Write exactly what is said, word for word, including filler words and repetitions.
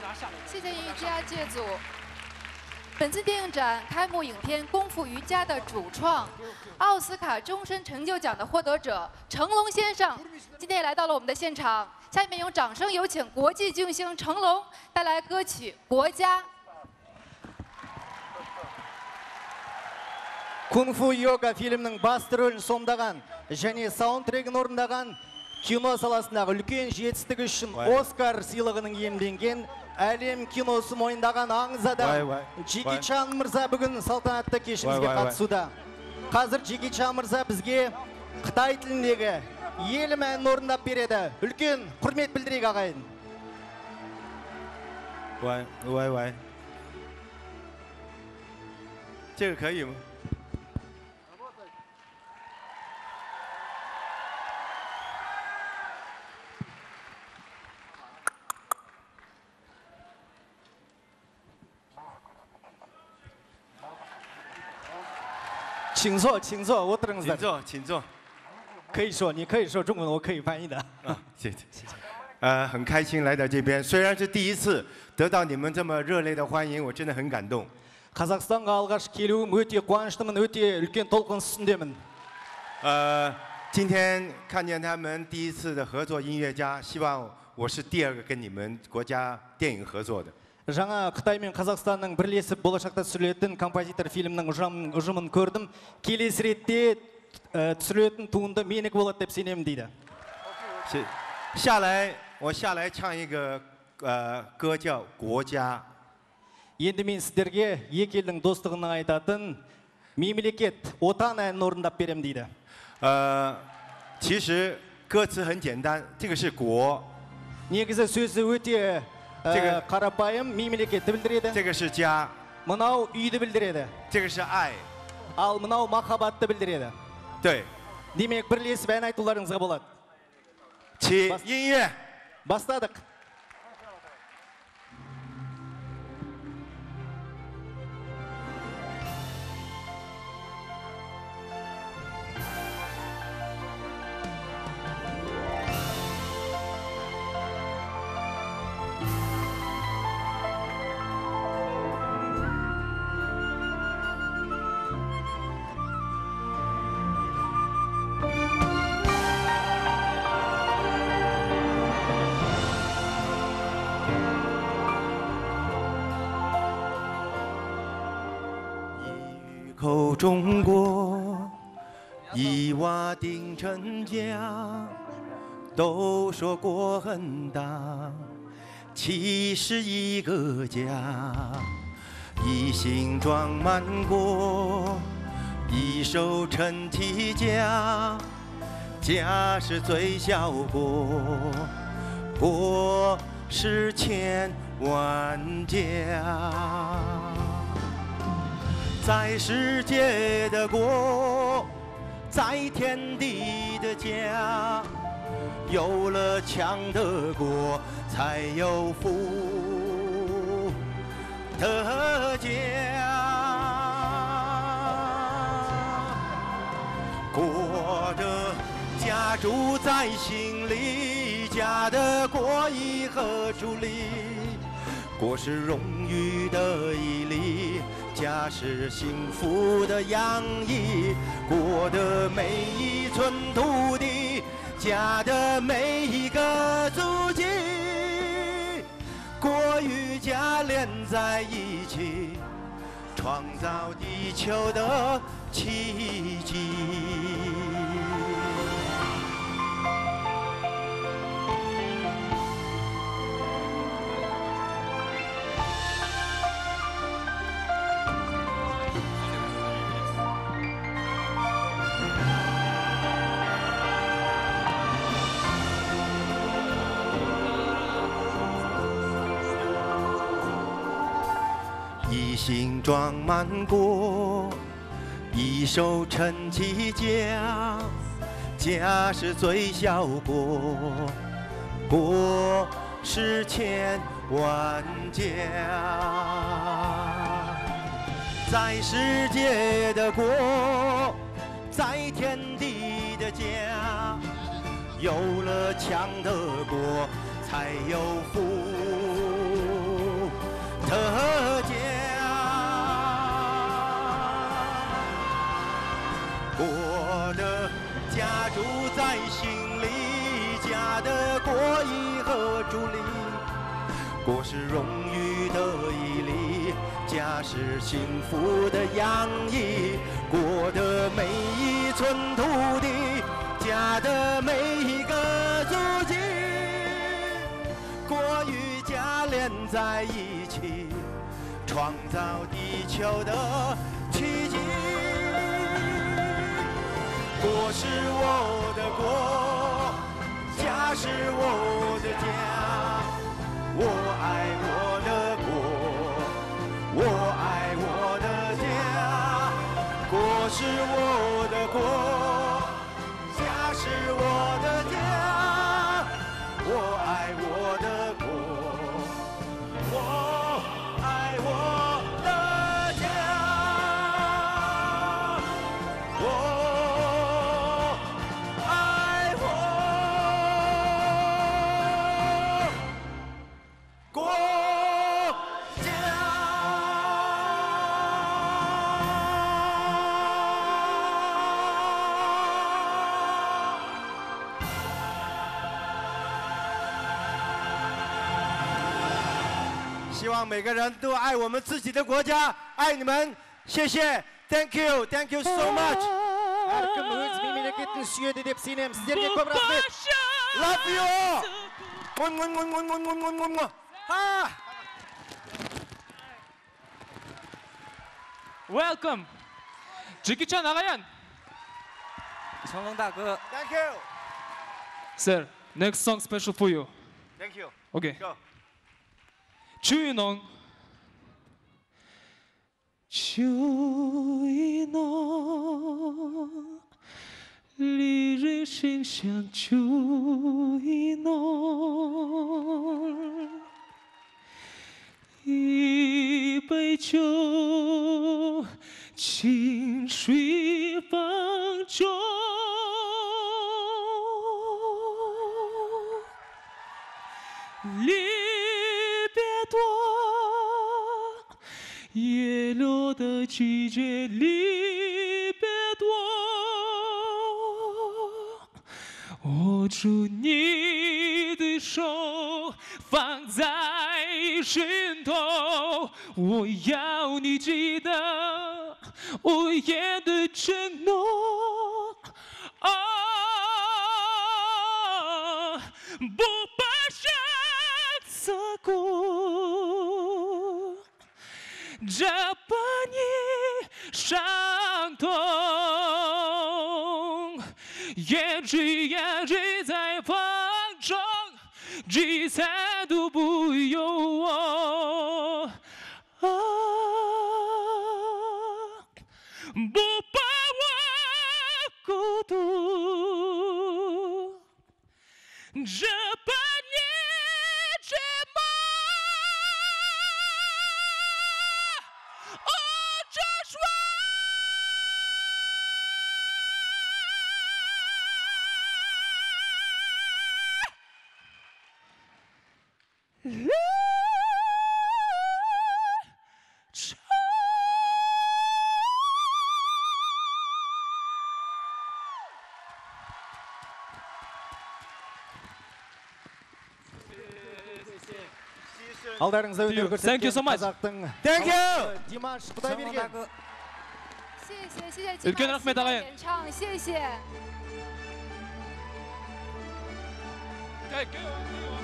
谢谢瑜伽界组。本次电影展开幕影片《功夫瑜伽》的主创，奥斯卡终身成就奖的获得者成龙先生，今天也来到了我们的现场。下面用掌声有请国际巨星成龙带来歌曲《国家》。 Кунг-фу йога фильмнің басты рөлін сомдаған және саундтрегін орындаған кино саласындағы үлкен жетістігі үшін Оскар сыйлығының иемленген әлем киносы мойындаған аңыз адам Джеки Чан мырза бүгін салтанатты кешімізге қатысуда. Қазір Джеки Чан мырза бізге Қытай тіліндегі елім әнін орындап береді. Үлкен құрмет білдірейік ағайын. 喂喂喂，这个可以吗？ 请坐，请坐，我等请坐，请坐。 可以说，你可以说中文，我可以翻译的。 啊，谢谢，谢谢。呃，很开心来到这边，虽然是第一次得到你们这么热烈的欢迎，我真的很感动。 Қазақстанға алғаш келуім өте қуаныштымын, өте үлкен толқын үстіндемін. 呃，今天看见他们第一次的合作音乐家，希望我是第二个跟你们国家电影合作的。 Жаңа Қытай мен Қазақстанның бірлесіп болашақта түсірілетін композитор фильмнің ұжымын көрдім. Келесі ретте түсірілетін туынды менікі болады деп сенемін дейді. 下来，我下来唱一个呃歌叫《国家》。 Енді мен сіздерге екі елдің достығына айтатын мемлекет, отан әнін орындап берем дейді. 呃，其实歌词很简单，这个是国。 негізі сөзі өте қарапайым, мемлекетті білдіреді. 这个是家。 мынау үйді білдіреді. 这个是爱。 ал мынау махаббатты білдіреді. 对。 демек бірлесіп ән айтуларыңызға болады. 起音乐。 бастадық. 口中国，一瓦定成家。都说国很大，其实一个家。一心装满国，一手撑起家。家是最小国，国是千万家。 在世界的国，在天地的家，有了强的国，才有富的家。国的家住在心里，家的国以何处立？国是荣誉的毅力。 家是幸福的洋溢，国的每一寸土地，家的每一个足迹，国与家连在一起，创造地球的奇迹。 一心装满国，一手撑起家。家是最小国，国是千万家。在世界的国，在天地的家，有了强的国，才有富心里，家的国义和助力。国是荣誉的毅力，家是幸福的洋溢。国的每一寸土地，家的每一个足迹，国与家连在一起，创造地球的奇迹。国是我的国，家是我的家。我爱我的国，我爱我的家。国是我的国，家是我的家。我爱我的国，我爱我的家。我。希望每个人都爱我们自己的国家，爱你们，谢谢 ，Thank you, Thank you so much. Әркім өз мемлекетін сүйеді деп сенемін. Сіздерге көп рахмет. Love you. Муа, муа, муа, муа, муа, муа, муа, муа. Ah. Welcome, Jackie Chan 아가연. 成龙大哥。 Thank you. Sir, next song special for you. Thank you. Okay. Go. 주인공 주인공离人心相주인공一杯酒清水放纵离叶落的季节离别多，握住你的手放在心头，我要你记得无言的承诺。啊，不把生死过。这把你伤痛，也只也只在风中，几次都不由我。啊，不把我孤独，这把你折磨。 Алдарыңызда өнер Thank you so көрсеткен much. қазақтың Thank you. Димаш 成龙 Құдайберген. 大哥。 谢谢谢谢 үлкен рахмет ағайын. 演唱，谢谢。 Thank you.